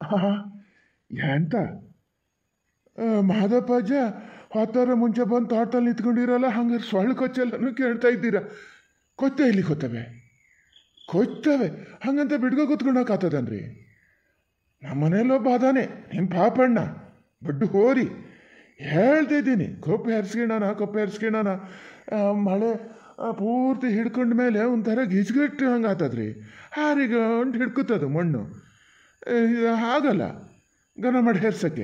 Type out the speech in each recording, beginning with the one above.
ಆಹಾ ಎಂತ ಮಾದಪ್ಪಜ್ಜ ಹೊತ್ತಾರ ಮುಂಚೆ ಬಂದು ತೋಟದಲ್ಲಿ ನಿಂತ್ಕೊಂಡಿರಲ್ಲ ಹಂಗಾರೆ ಸೊಳ್ಳೆ ಕೊಚ್ಚೆಲ್ಲನೂ ಕೇಳ್ತಾ ಇದ್ದೀರಾ? ಕೊತ್ತೆ ಇಲ್ಲಿ ಕೊಯ್ತವೆ ಹಂಗಂತ ಬಿಡ್ಕೊ ಕೂತ್ಕೊಂಡೋಕಾಗ್ತದನ್ರಿ? ನಮ್ಮ ಮನೇಲೊಬ್ಬ ಅದಾನೆ ನಿಮ್ಮ ಪಾಪಣ್ಣ ಬಡ್ಡು ಹೋರಿ. ಹೇಳ್ತಿದ್ದೀನಿ ಕೊಪ್ಪೆ ಹರಿಸ್ಕೊಳ್ಳೋಣ ಮಳೆ ಪೂರ್ತಿ ಹಿಡ್ಕೊಂಡ ಮೇಲೆ ಒಂಥರ ಗಿಜ್ಗಟ್ಟು ಹಂಗೆ ಆತದ್ರಿ. ಹಾರಿಗಂಟು ಹಿಡ್ಕುತ್ತದು ಮಣ್ಣು. ಆಗಲ್ಲ ಗನ ಮಾಡಿ ಹೇರ್ಸೋಕ್ಕೆ.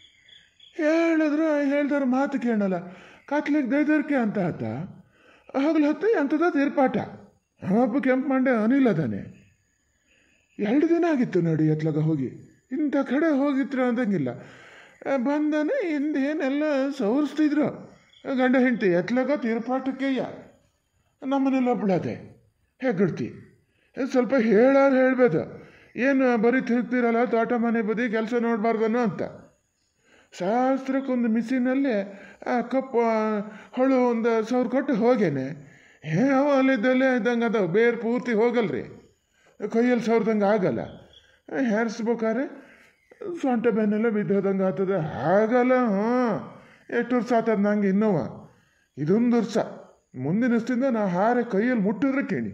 ಹೇಳ್ದಾರ ಮಾತು ಕೇಳಲ್ಲ. ಕತ್ಲಿಗೆ ದೈದರ್ಕೆ ಅಂತ ಆತ ಹಗಲು ಹೊತ್ತು ಎಂಥದ ತೀರ್ಪಾಟ. ನಮ್ಮಪ್ಪ ಕೆಂಪು ಮಂಡೆ ಅನಿಲ್ ಅದಾನೆ. 2 ದಿನ ಆಗಿತ್ತು ನೋಡಿ ಎತ್ಲಾಗ ಹೋಗಿ. ಇಂಥ ಕಡೆ ಹೋಗಿದ್ರು ಅಂದಂಗಿಲ್ಲ. ಬಂದಾನೆ ಹಿಂದೇನೆಲ್ಲ ಸವರಿಸ್ತಿದ್ರು ಗಂಡ ಹೆಂಡತಿ ಎತ್ಲಾಗ ತೀರ್ಪಾಟಕ್ಕೆಯ್ಯ. ನಮ್ಮನೇಲಿ ಒಬ್ಳದೆ ಹೆಗ್ಗಡ್ತಿ. ಸ್ವಲ್ಪ ಹೇಳ್ಬೋದು, ಏನು ಬರೀ ತಿರುಗ್ತಿರಲ್ಲ ತೋಟ ಮನೆ ಬದಿ ಕೆಲಸ ನೋಡಬಾರ್ದನೋ ಅಂತ. ಶಾಸ್ತ್ರಕ್ಕೊಂದು ಮಿಸಿನಲ್ಲಿ ಕಪ್ಪು ಹೊಳು ಒಂದು 1000 ಕೊಟ್ಟು ಹೋಗೇನೆ. ಅಲ್ಲಿದ್ದಲ್ಲೇ ಇದ್ದಂಗೆ ಅದಾವ, ಬೇರೆ ಪೂರ್ತಿ ಹೋಗಲ್ರಿ, ಕೈಯಲ್ಲಿ ಸವ್ರದಂಗೆ ಆಗಲ್ಲ. ಹೇರಿಸ್ಬೇಕಾರೆ ಸೊಂಟ ಬೆನ್ನೆಲ್ಲ ಬಿದ್ದೋದಂಗೆ ಆಗ್ತದೆ. ಆಗಲ್ಲ. ಎಷ್ಟು ವರ್ಷ ಆಗ್ತದ ನಂಗೆ ಇನ್ನೋವ. ಇದೊಂದು ವರ್ಷ. ಮುಂದಿನ ವರ್ಷದಿಂದ ನಾ ಹಾರೆ ಕೈಯಲ್ಲಿ ಮುಟ್ಟಿದ್ರೆ ಕೇಳಿ.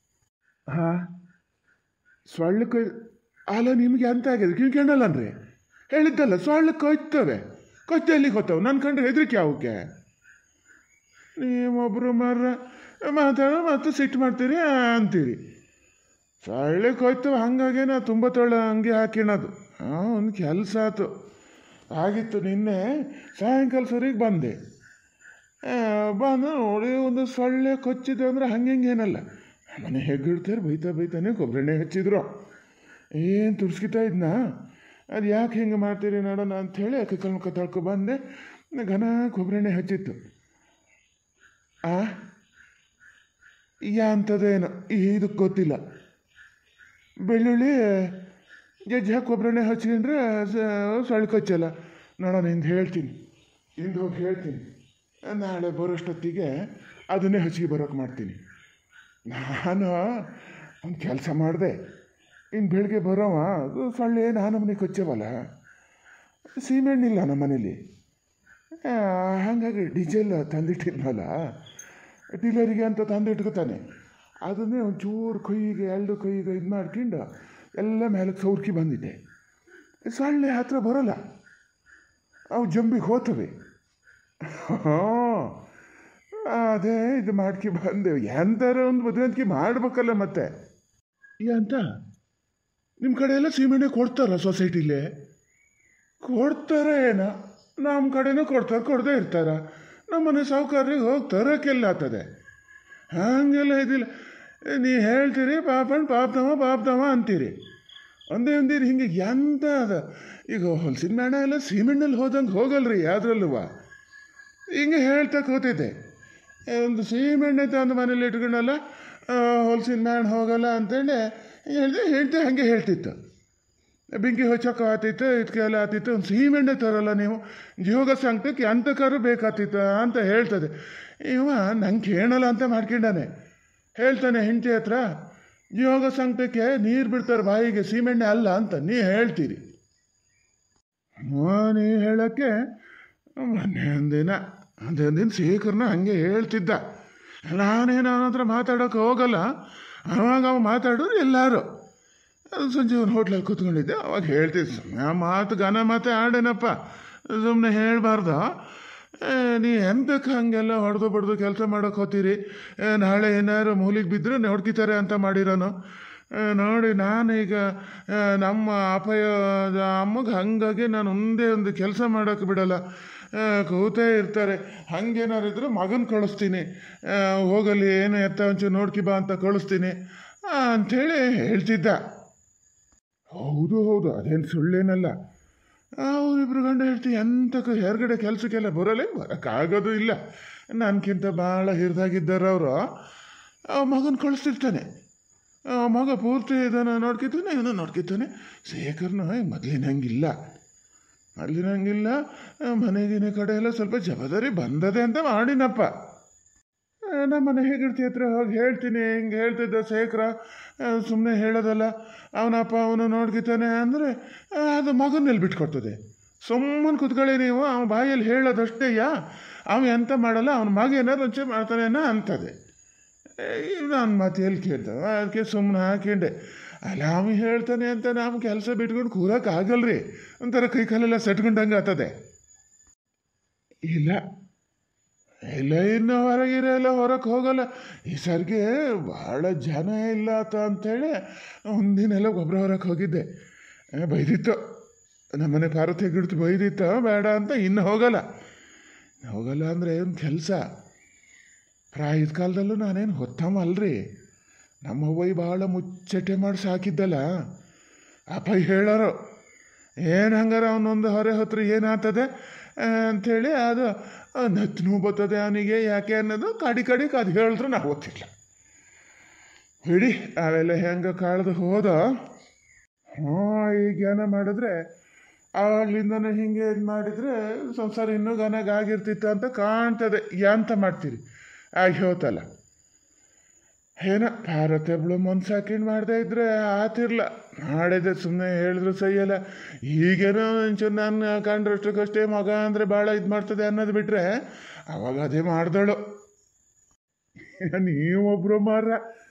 ಸೊಳ್ಳೆ ಅಲ್ಲ ನಿಮಗೆ ಅಂತ ಆಗಿದೆ ಕಿಳ್ಕೊಂಡಲ್ಲನ್ರಿ. ಹೇಳಿದ್ದಲ್ಲ ಸೊಳ್ಳೆ ಕೊಯ್ತವೆ ಎಲ್ಲಿಗೆ ಹೋಗ್ತಾವೆ. ನನ್ನ ಕಂಡ್ರೆ ಹೆದರಿಕೆ ಅವಕ್ಕೆ. ನೀವೊಬ್ಬರು ಮಾತಾಡೋ ಮತ್ತು ಸಿಟ್ಟು ಮಾಡ್ತೀರಿ ಅಂತೀರಿ. ಸೊಳ್ಳೆ ಕೊಯ್ತವೆ ಹಂಗಾಗಿ ನಾ ತುಂಬ ತೊಳ್ಳೆ ಹಂಗೆ ಹಾಕಿಣದು. ಒಂದು ಕೆಲಸ ಆಯ್ತು ಆಗಿತ್ತು. ನಿನ್ನೆ ಸಾಯಂಕಾಲ ಸರಿಗೆ ಬಂದು ನೋಡಿ ಒಂದು ಸೊಳ್ಳೆ ಕೊಚ್ಚಿದೆ ಅಂದರೆ ಹಂಗೇನಲ್ಲ. ಮನೆ ಹೆಗ್ಗಿಡ್ತಾರೆ ಬೈತಾನೆ ಕೊಬ್ಬರೆಣ್ಣೆ ಹಚ್ಚಿದ್ರು. ಏನು ತುರ್ಸ್ಕಿತಾ ಇದ್ನ. ಅದು ಯಾಕೆ ಹಿಂಗೆ ಮಾಡ್ತೀರಿ ನೋಡೋಣ ಅಂಥೇಳಿ ಕೈಕಾಲು ತಳ್ಕೊ ಬಂದೆ. ಘನ ಕೊಬ್ಬರೆಣ್ಣೆ ಹಚ್ಚಿತ್ತು. ಅಂಥದ್ದೇನೋ ಇದಕ್ಕೆ ಗೊತ್ತಿಲ್ಲ. ಬೆಳ್ಳುಳ್ಳಿ ಜಜ್ಜಿ ಹಾಕಿ ಕೊಬ್ಬರೆಣ್ಣೆ ಹಚ್ಕೊಂಡ್ರೆ ಸೊಳ್ಳೆ ಕೊಚ್ಚಲ್ಲ. ನೋಡೋಣ ಇಂದು ಹೋಗಿ ಹೇಳ್ತೀನಿ. ನಾಳೆ ಬರೋಷ್ಟೊತ್ತಿಗೆ ಅದನ್ನೇ ಹಚ್ಚಿಗೆ ಬರೋಕೆ ಮಾಡ್ತೀನಿ. ನಾನು ಒಂದು ಕೆಲಸ ಮಾಡಿದೆ. ಇನ್ನು ಬೆಳಗ್ಗೆ ಬರೋವ ಸೊಳ್ಳೆ ನಾನು ಮನೆಗೆ ಕೊಚ್ಚವಲ್ಲ. ಸೀಮೆಣ್ಣಿಲ್ಲ ನಮ್ಮ ಮನೇಲಿ. ಹಾಗಾಗಿ ಡೀಸೆಲ್ ತಂದಿಟ್ಟಿದ್ನಲ್ಲ, ಡೀಲರಿಗೆ ಅಂತ ತಂದಿಟ್ಕೊತಾನೆ. ಅದನ್ನೇ ಒಂಚೂರು ಕೈಗೆ 2 ಕೈಗೆ ಇದು ಮಾಡ್ಕೊಂಡು ಎಲ್ಲ ಮೇಲಕ್ಕೆ ಸೌರ್ಕಿ ಬಂದಿದ್ದೆ. ಸೊಳ್ಳೆ ಹತ್ರ ಬರೋಲ್ಲ, ಅವು ಜಂಬಿಗೆ ಹೋಗ್ತವೆ. ಅದೇ ಇದು ಮಾಡ್ಕಿ ಬಂದೆವು. ಎಂಥರ ಒಂದು ಬದುವಂತಿಕೆ ಮಾಡ್ಬೇಕಲ್ಲ ಮತ್ತೆ. ಅಂತ ನಿಮ್ಮ ಕಡೆ ಎಲ್ಲ ಸೀಮೆಣ್ಣೆ ಕೊಡ್ತಾರ ಸೊಸೈಟಿಲೇ? ಕೊಡ್ತಾರ ಏನೋ. ನಮ್ಮ ಕಡೆನೂ ಕೊಡದೇ ಇರ್ತಾರ. ನಮ್ಮನೆ ಸಾಹುಕಾರ್ರಿಗೆ ಹೋಗಿ ತರೋಕ್ಕೆಲ್ಲ ಆಗ್ತದೆ. ಹಾಗೆಲ್ಲ ಇದಿಲ್ಲ. ನೀ ಹೇಳ್ತೀರಿ ಪಾಪ್ದವ ಅಂತೀರಿ. ಒಂದಿರು ಹಿಂಗೆ ಎಂತ ಅದ. ಈಗ ಹೊಲಸಿನ ಮೇಣ ಎಲ್ಲ ಸೀಮೆಣ್ಣಲ್ಲಿ ಹೋದಂಗೆ ಹೋಗಲ್ರಿ ಯಾವುದ್ರಲ್ಲೂ. ಹಿಂಗೆ ಹೇಳ್ತಾ ಕೂತಿದ್ದೆ. ಒಂದು ಸೀಮೆಣ್ಣೆ ತಂದು ಮನೇಲಿ ಇಟ್ಕೊಂಡಲ್ಲ, ಹೊಲಸಿನ ಮೇಣ ಹೋಗಲ್ಲ ಅಂತೇಳಿ ಹೇಳ್ದೆ ಹಾಗೆ ಹೇಳ್ತಿತ್ತು. ಬೆಂಕಿ ಹೊಚ್ಚೋಕೆ ಆತಿತ್ತು, ಇದಕ್ಕೆಲ್ಲ ಆತಿತ್ತು. ಒಂದು ಸೀಮೆಣ್ಣೆ ತರಲ್ಲ ನೀವು, ಜೀವಗ ಸಂಕಟಕ್ಕೆ ಎಂತಕ್ಕಾರು ಬೇಕಾತಿತ್ತು ಅಂತ ಹೇಳ್ತದೆ. ಇವ ನಂಗೆ ಕೇಳಲ್ಲ ಅಂತ ಮಾಡ್ಕೊಂಡಾನೆ. ಹೇಳ್ತಾನೆ ಹೆಂಡತಿ ಹತ್ರ, ಜೀವಗ ಸಂಕಟಕ್ಕೆ ನೀರು ಬಿಡ್ತಾರೆ ಬಾಯಿಗೆ, ಸೀಮೆಣ್ಣೆ ಅಲ್ಲ ಅಂತ ನೀ ಹೇಳ್ತೀರಿ. ನೀ ಹೇಳೋಕ್ಕೆ ಮೊನ್ನೆ ಒಂದಿನ ಶೇಖರ್ನ ಹಾಗೆ ಹೇಳ್ತಿದ್ದ. ನಾನೇನು ಅವನ ಹತ್ರ ಮಾತಾಡೋಕೆ ಹೋಗಲ್ಲ. ಅವಾಗ ಅವ ಮಾತಾಡೋರು ಎಲ್ಲರೂ. ಸಂಜೀವನ ಹೋಟ್ಲಲ್ಲಿ ಕೂತ್ಕೊಂಡಿದ್ದೆ. ಅವಾಗ ಹೇಳ್ತಿದ್ದೆ, ಘನ ಮಾತೆ ಆಡೇನಪ್ಪ, ಸುಮ್ಮನೆ ಹೇಳಬಾರ್ದು. ನೀ ಎಂತಕ್ಕೆ ಹಾಗೆಲ್ಲ ಹೊಡೆದು ಬಡ್ದು ಕೆಲಸ ಮಾಡೋಕೆ ಹೋಗ್ತೀರಿ? ನಾಳೆ ಏನಾದ್ರು ಮೂಲಿಗೆ ಬಿದ್ದರೆ ನೋಡ್ಕಿತಾರೆ ಅಂತ ಮಾಡಿರೋನು. ನೋಡಿ ನಾನೀಗ ನಮ್ಮ ಅಪ್ಪಯ್ಯದ ಅಮ್ಮಗೆ ಹಾಗಾಗಿ ನಾನು ಒಂದೇ ಒಂದು ಕೆಲಸ ಮಾಡೋಕ್ಕೆ ಬಿಡಲ್ಲ. ಕೂತೇ ಇರ್ತಾರೆ. ಹಂಗೇನಾರು ಇದ್ರೆ ಮಗನ ಕಳಿಸ್ತೀನಿ, ಹೋಗಲಿ ಏನು ಎತ್ತ ಒಂಚೂರು ನೋಡ್ಕಿ ಬಾ ಅಂತ ಕಳಿಸ್ತೀನಿ ಅಂಥೇಳಿ ಹೇಳ್ತಿದ್ದ. ಹೌದು ಅದೇನು ಸುಳ್ಳೇನಲ್ಲ. ಅವರಿಬ್ರು ಗಂಡ ಹೇಳ್ತೀವಿ ಎಂತಕ್ಕೆ ಹೊರಗಡೆ ಕೆಲಸಕ್ಕೆಲ್ಲ ಬರೋಕ್ಕಾಗೋದು ಇಲ್ಲ. ನನಗಿಂತ ಭಾಳ ಹಿರಿದಾಗಿದ್ದಾರೆ ಅವರು. ಮಗನ ಕಳಿಸ್ತಿರ್ತಾನೆ. ಮಗ ಪೂರ್ತಿ ಇದನ್ನು ನೋಡ್ಕಿತಾನೆ, ಇವನು ನೋಡ್ಕಿತಾನೆ. ಶೇಖರ್ನ ಮೊದಲಿನಂಗಿಲ್ಲ. ಮನೆಗಿನ ಕಡೆ ಎಲ್ಲ ಸ್ವಲ್ಪ ಜವಾಬ್ದಾರಿ ಬಂದದೆ ಅಂತ ಮಾಡಿನಪ್ಪ. ನಮ್ಮನೆ ಹೇಗಿರ್ತಿ ಹತ್ರ ಹೋಗಿ ಹೇಳ್ತೀನಿ. ಹಿಂಗೆ ಹೇಳ್ತಿದ್ದ ಶೇಖರ, ಸುಮ್ಮನೆ ಹೇಳೋದಲ್ಲ. ಅವನಪ್ಪ ಅವನು ನೋಡ್ಗಿತಾನೆ ಅಂದರೆ ಅದು ಮಗನಲ್ಲಿ ಬಿಟ್ಕೊಡ್ತದೆ. ಸುಮ್ಮನೆ ಕುತ್ಕೊಳ್ಳಿ ನೀವು, ಅವನ ಬಾಯಲ್ಲಿ ಹೇಳೋದಷ್ಟೇಯ, ಅವನು ಎಂತ ಮಾಡಲ್ಲ, ಅವನ ಮಗ ಏನಾದ್ರು ಒಂಚೂರು ಮಾಡ್ತಾನೇನ ಅಂತದೆ. ನನ್ನ ಮಾತು ಎಲ್ಲಿ ಕೇಳ್ತಾವೆ, ಅದಕ್ಕೆ ಸುಮ್ಮನೆ ಹಾಕೊಂಡೆ. ಅಲ್ಲ ಅವನು ಹೇಳ್ತಾನೆ ಅಂತ ನಾವು ಕೆಲಸ ಬಿಟ್ಕೊಂಡು ಕೂರೋಕ್ಕಾಗಲ್ರಿ, ಒಂಥರ ಕೈ ಕಾಲೆಲ್ಲ ಸೆಟ್ಕೊಂಡಂಗೆ ಆಗ್ತದೆ. ಇಲ್ಲ ಇಲ್ಲ, ಇನ್ನು ಹೊರಗಿರೆಲ್ಲ ಹೊರಗೆ ಹೋಗಲ್ಲ. ಈ ಸರ್ಗೆ ಭಾಳ ಜನ ಇಲ್ಲ ಅಂಥೇಳಿ ಒಂದಿನೆಲ್ಲ ಗೊಬ್ಬರ ಹೊರಕ್ಕೆ ಹೋಗಿದ್ದೆ. ಬೈದಿತ್ತು ನಮ್ಮನೆ ಪಾರ್ವತಿ ಗಿಡ್ತು, ಬೈದಿತ್ತು ಬೇಡ ಅಂತ. ಇನ್ನು ಹೋಗಲ್ಲ ಅಂದರೆ ಏನು ಕೆಲಸ. ಪ್ರಾಯದ ಕಾಲದಲ್ಲೂ ನಾನೇನು ಹೊತ್ತಮಲ್ರಿ. ನಮ್ಮವ್ವೈ ಭಾಳ ಮುಚ್ಚಟೆ ಮಾಡಿ ಸಾಕಿದ್ದಲ್ಲ. ಅಪ್ಪ ಹೇಳೋರು, ಏನು ಹಂಗಾರ ಅವನೊಂದು ಹೊರೆ ಹೊತ್ರ ಏನಾಗ್ತದೆ ಅಂಥೇಳಿ, ಅದು ನತ್ತನೂ ಬರ್ತದೆ ಅವನಿಗೆ ಯಾಕೆ ಅನ್ನೋದು ಕಡಿಗೆ ಅದು ಹೇಳಿದ್ರು ನಾವು ಗೊತ್ತಿಲ್ಲ. ಬಿಡಿ, ಅವೆಲ್ಲ ಹೆಂಗೆ ಕಳೆದು ಹೋದ. ಈಗ ಏನ ಮಾಡಿದ್ರೆ ಅಲ್ಲಿಂದನೇ ಹಿಂಗೆ ಇದು ಮಾಡಿದರೆ ಸಂಸಾರ ಇನ್ನೂ ಗನಗಾಗಿರ್ತಿತ್ತು ಅಂತ ಕಾಣ್ತದೆ. ಎಂತ ಮಾಡ್ತೀರಿ, ಆಗಿ ಹೋತಲ್ಲ. ಏನೋ ಪಾರ್ವತಿಯೊಬ್ಳು ಮನ್ಸು ಹಾಕೊಂಡು ಮಾಡದೇ ಇದ್ರೆ ಆತಿರ್ಲ. ಮಾಡಿದೆ ಸುಮ್ಮನೆ ಹೇಳಿದ್ರು ಸಹಿಯಲ್ಲ. ಈಗೇನೋ ಒಂಚೂರು ನಾನು ಕಂಡ್ರಷ್ಟಕ್ಕಷ್ಟೇ ಮಗ ಅಂದರೆ ಭಾಳ ಇದು ಮಾಡ್ತದೆ ಅನ್ನೋದು ಬಿಟ್ಟರೆ ಅವಾಗ ಅದೇ ಮಾಡ್ದಳು. ನೀವೊಬ್ಬರು ಮಾರ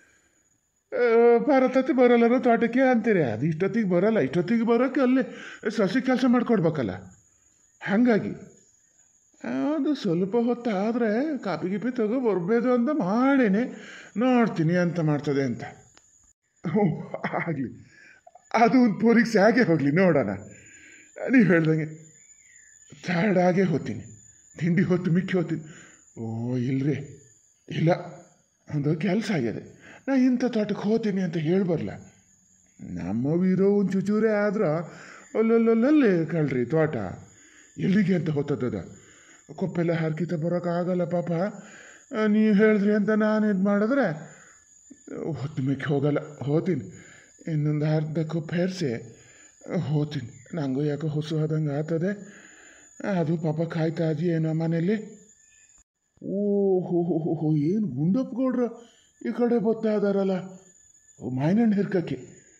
ಪಾರ್ವತಿ ಬರೋಲ್ಲರೂ ತೋಟಕ್ಕೆ ಅಂತೀರಿ. ಅದು ಇಷ್ಟೊತ್ತಿಗೆ ಬರೋಲ್ಲ. ಇಷ್ಟೊತ್ತಿಗೆ ಬರೋಕ್ಕೆ ಅಲ್ಲಿ ಸಸಿ ಕೆಲಸ ಮಾಡಿಕೊಡ್ಬೇಕಲ್ಲ. ಹಾಗಾಗಿ ಅದು ಸ್ವಲ್ಪ ಹೊತ್ತಾದರೆ ಕಾಪಿ ಗಿಪಿ ತಗೋ ಬರ್ಬೋದು ಅಂತ ಮಾಡೀನಿ. ನೋಡ್ತೀನಿ ಅಂತ ಮಾಡ್ತದೆ ಅಂತ. ಆಗಲಿ, ಅದು ಒಂದು ಪರೀಕ್ಷೆ ಆಗೇ ಹೋಗಲಿ, ನೋಡೋಣ. ನೀವು ಹೇಳ್ದಂಗೆ ಥರ್ಡಾಗೇ ಹೋಗ್ತೀನಿ, ತಿಂಡಿ ಹೊತ್ತು ಮಿಕ್ಕಿ ಹೋಗ್ತೀನಿ. ಇಲ್ಲರಿ, ಇಲ್ಲ, ಒಂದು ಕೆಲಸ ಆಗಿದೆ, ನಾ ಇಂಥ ತೋಟಕ್ಕೆ ಹೋಗ್ತೀನಿ ಅಂತ ಹೇಳ್ಬರಲ್ಲ. ನಮ್ಮವಿರೋ ಒಂದು ಚುಚೂರೇ ಆದ್ರೆ ಅಲ್ಲಲ್ಲಲ್ಲಿ ಕಳ್ರಿ ತೋಟ ಎಲ್ಲಿಗೆ ಅಂತ ಹೊತ್ತದ. ಕೊಪ್ಪೆಲ್ಲ ಹರ್ಕಿತ ಬರೋಕ್ಕಾಗಲ್ಲ ಪಾಪ. ನೀವು ಹೇಳಿದ್ರಿ ಅಂತ ನಾನು ಇದು ಮಾಡಿದ್ರೆ ಹೊತ್ತು ಮಿಕ್ಕಿ ಹೋಗಲ್ಲ. ಹೋಗ್ತೀನಿ, ಇನ್ನೊಂದು ಅರ್ಧ ಕೊಪ್ಪೆ ಹೇರಿಸಿ ಹೋಗ್ತೀನಿ. ನನಗೂ ಯಾಕೋ ಹೊಸು ಆದಂಗೆ ಆಗ್ತದೆ. ಅದು ಪಾಪ ಕಾಯ್ತಾ ಇದ್ದೀ ಏನೋ ಮನೇಲಿ. ಓಹೋ, ಏನು ಗುಂಡಪ್ಪಗೌಡ್ರು ಈ ಕಡೆ ಬರ್ತಾ ಇದ್ದಾರಲ್ಲ. ಮಾವಿನಣ್ಣು ಹಿರ್ಕಕ್ಕೆ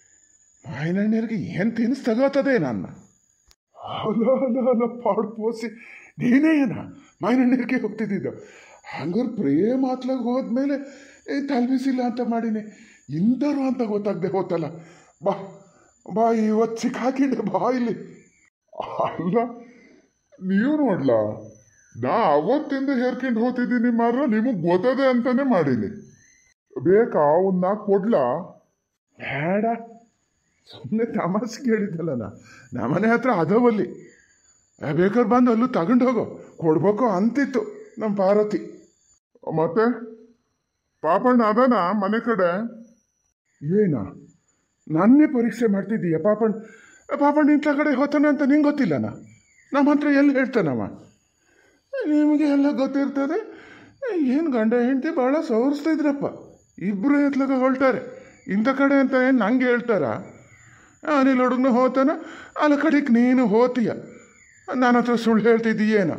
ಏನು ತಿನ್ನಿಸ್ ತಗೋತದೆ ನನ್ನ. ಅಲ್ಲ ಪಾಡ್ಪೋಸಿ, ನೀನೇ ಏನ ಮಾವಿನಣ್ಣು ಹಿರ್ಕೆ ಹೋಗ್ತಿದ್ದಿದ್ದು? ಹಂಗಾರೆ ಪ್ರೇಮ ಆತ್ಲಾಗ ಹೋದ್ಮೇಲೆ ತಲ್ಬಿಸಿಲ್ಲ ಅಂತ ಮಾಡೀನಿ. ಇಂಥರು ಅಂತ ಗೊತ್ತಾಗದೆ ಹೋತಲ್ಲ. ಬಾ ಇವತ್ತು ಸಿಕ್ಕಾಕಿಂಡೆ, ಬಾ ಇಲ್ಲಿ. ಅಲ್ಲ ನೀವು ನೋಡ್ಲಾ, ನಾ ಅವತ್ತಿಂದ ಹೇರ್ಕೊಂಡು ಹೋಗ್ತಿದ್ದೀನಿ ಮಾತ್ರ ನಿಮಗೆ ಗೊತ್ತದೆ ಅಂತಾನೆ ಮಾಡೀನಿ. ಬೇಕಾ ಒಂದು ನಾಲ್ಕು ಕೊಡ್ಲಾ? ಬೇಡ, ಸುಮ್ಮನೆ ತಮಾಷೆಗೆ ಹೇಳಿದ್ದಲ್ಲ. ನಮ್ಮನೆ ಹತ್ರ ಅದವಲ್ಲಿ, ಬೇಕಾದ್ರೆ ಬಂದು ಅಲ್ಲೂ ತಗೊಂಡು ಹೋಗೋ, ಕೊಡ್ಬೇಕು ಅಂತಿತ್ತು ನಮ್ಮ ಪಾರ್ವತಿ. ಮತ್ತೆ ಪಾಪಣ್ಣ ಅದಾನ ಮನೆ ಕಡೆ? ಏನ ನನ್ನೇ ಪರೀಕ್ಷೆ ಮಾಡ್ತಿದ್ದೀಯ? ಪಾಪಣ್ಣ ಇಂಥ ಕಡೆ ಹೋತಾನೆ ಅಂತ ನಿಂಗೆ ಗೊತ್ತಿಲ್ಲನ? ನಮ್ಮ ಹತ್ರ ಎಲ್ಲಿ ಹೇಳ್ತಾನವ? ನಿಮಗೆ ಎಲ್ಲ ಗೊತ್ತಿರ್ತದೆ. ಏನು ಗಂಡ ಹೆಂಡತಿ ಭಾಳ ಸವರಿಸ್ತಿದ್ರಪ್ಪ, ಇಬ್ಬರು ಎತ್ಲಾಗ ಹೊಲ್ಟಾರೆ. ಇಂಥ ಕಡೆ ಅಂತ ಏನು ನಂಗೆ ಹೇಳ್ತಾರ? ಅನಿಲ್ ಹುಡುಗನ ಹೋತಾನ, ಅಲ್ಲ ಕಡೆಗೆ ನೀನು ಹೋತೀಯ. ನನ್ನ ಹತ್ರ ಸುಳ್ಳು ಹೇಳ್ತಿದ್ದೀಯೇನ?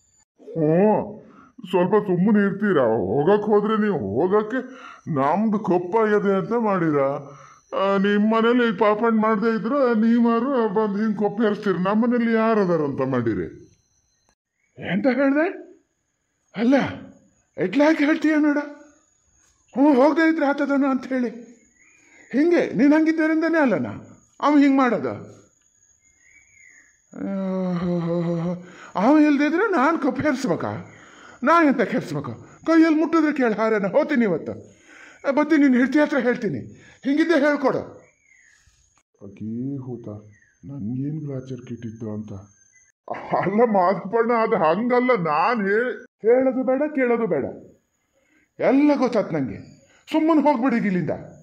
ಸ್ವಲ್ಪ ಸುಮ್ಮನೆ ಇರ್ತೀರಾ? ಹೋಗಕ್ಕೆ ಹೋದ್ರೆ ನೀವು ಹೋಗಕ್ಕೆ ನಮ್ದು ಕೊಪ್ಪಾಗಿದೆ ಅಂತ ಮಾಡಿರ. ನಿಮ್ಮ ಮನೇಲಿ ಪಾಪಣ್ಣ ಮಾಡದೇ ಇದ್ರೆ ನೀವಾರು ಬಂದು ಹಿಂಗೆ ಕೊಪ್ಪ ಹೇರಿಸ್ತೀರಿ. ನಮ್ಮ ಮನೇಲಿ ಯಾರು ಅದಾರಂತ ಮಾಡಿರಿ ಎಂತ ಹೇಳ್ದೆ? ಅಲ್ಲ ಎಟ್ಲಾಕೆ ಹೇಳ್ತೀಯ ನೋಡ. ಹೋಗದೆ ಇದ್ರೆ ಆತದನು ಅಂತ ಹೇಳಿ ಹಿಂಗೆ ನೀನು ಹಂಗಿದ್ದರಿಂದನೇ ಅಲ್ಲನಾ ಅವ ಹಿಂಗೆ ಮಾಡೋದು. ಅವ ಇಲ್ದಿದ್ರೆ ನಾನು ಕೊಪ್ಪು ಹೇರಿಸ್ಬೇಕಾ? ನಾನು ಎಂತ ಕೆರ್ಸ್ಬೇಕು? ಕೈಯಲ್ಲಿ ಮುಟ್ಟಿದ್ರೆ ಕೇಳಿ ಹಾರೇನ. ಹೋಗ್ತೀನಿ ಇವತ್ತು, ಬರ್ತೀನಿ, ನೀನು ಹಿಡ್ತಿ ಹತ್ರ ಹೇಳ್ತೀನಿ. ಹಿಂಗಿದ್ದೆ ಹೇಳ್ಕೊಡು. ಅಕೀ ಹೂತ ನನಗೇನು ಗ್ರಾಚಾರಕ್ಕೆ ಇಟ್ಟಿದ್ದು ಅಂತ. ಅಲ್ಲ ಮಾಧಪ್ಪಣ್ಣ, ಅದು ಹಂಗಲ್ಲ. ನಾನು ಹೇಳೋದು ಬೇಡ, ಕೇಳೋದು ಬೇಡ, ಎಲ್ಲ ಗೊತ್ತಾತ್ ನನಗೆ. ಸುಮ್ಮನೆ ಹೋಗ್ಬಿಡಿ ಇಲ್ಲಿಂದ.